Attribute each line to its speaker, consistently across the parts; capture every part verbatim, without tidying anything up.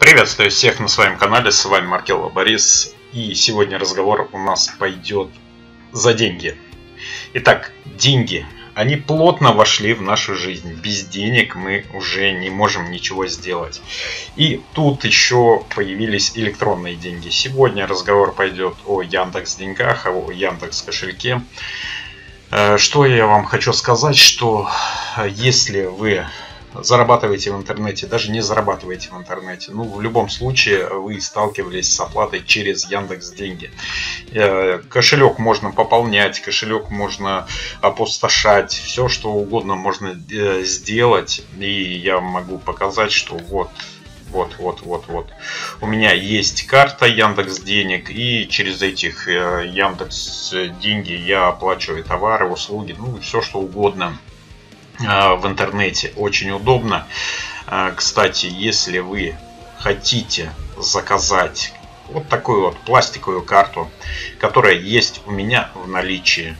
Speaker 1: Приветствую всех на своем канале, с вами Маркелло Борис, и сегодня разговор у нас пойдет за деньги. Итак, деньги, они плотно вошли в нашу жизнь, без денег мы уже не можем ничего сделать. И тут еще появились электронные деньги. Сегодня разговор пойдет о Яндекс.Деньгах, о Яндекс.Кошельке. Что я вам хочу сказать, что если вы зарабатываете в интернете, даже не зарабатываете в интернете, ну, в любом случае вы сталкивались с оплатой через Яндекс.Деньги. Кошелек можно пополнять, кошелек можно опустошать, все что угодно можно сделать. И я могу показать, что вот Вот, вот, вот, вот. У меня есть карта Яндекс Денег, и через этих Яндекс Деньги я оплачиваю товары, услуги, ну, все что угодно в интернете. Очень удобно. Кстати, если вы хотите заказать вот такую вот пластиковую карту, которая есть у меня в наличии,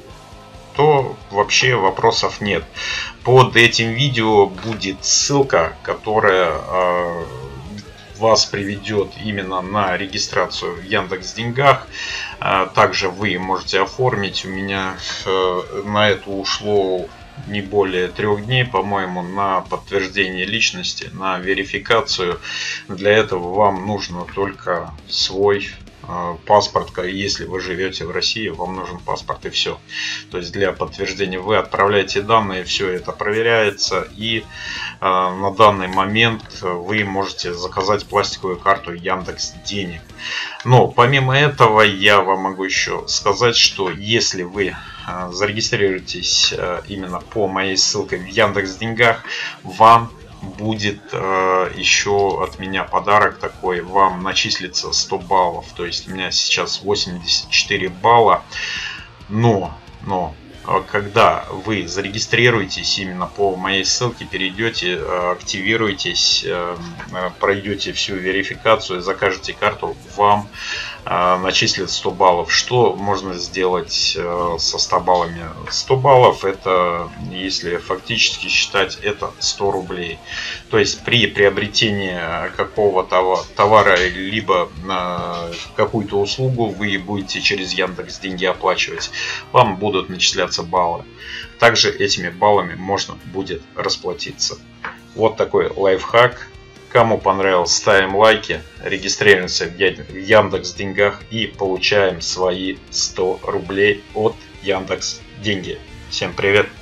Speaker 1: то вообще вопросов нет. Под этим видео будет ссылка, которая э, вас приведет именно на регистрацию в Яндекс.Деньгах. Э, также вы можете оформить. У меня э, на это ушло не более трех дней, по-моему, на подтверждение личности, на верификацию. Для этого вам нужно только свой паспорт. Если вы живете в России, вам нужен паспорт и все. То есть для подтверждения вы отправляете данные, все это проверяется, и э, на данный момент вы можете заказать пластиковую карту Яндекс Денег. Но помимо этого я вам могу еще сказать, что если вы э, зарегистрируетесь э, именно по моей ссылке в Яндекс Деньгах, вам будет э, еще от меня подарок такой, вам начислится сто баллов. То есть у меня сейчас восемьдесят четыре балла. Но, но когда вы зарегистрируетесь именно по моей ссылке, перейдете, активируетесь, пройдете всю верификацию, закажете карту, вам начислят сто баллов. Что можно сделать со ста баллами? сто баллов, это, если фактически считать, это сто рублей. То есть при приобретении какого-то товара либо какую-то услугу вы будете через Яндекс.Деньги оплачивать, вам будут начисляться баллы. Также этими баллами можно будет расплатиться. Вот такой лайфхак. Кому понравилось, ставим лайки, регистрируемся в Яндекс.Деньгах и получаем свои сто рублей от Яндекс Деньги. Всем привет!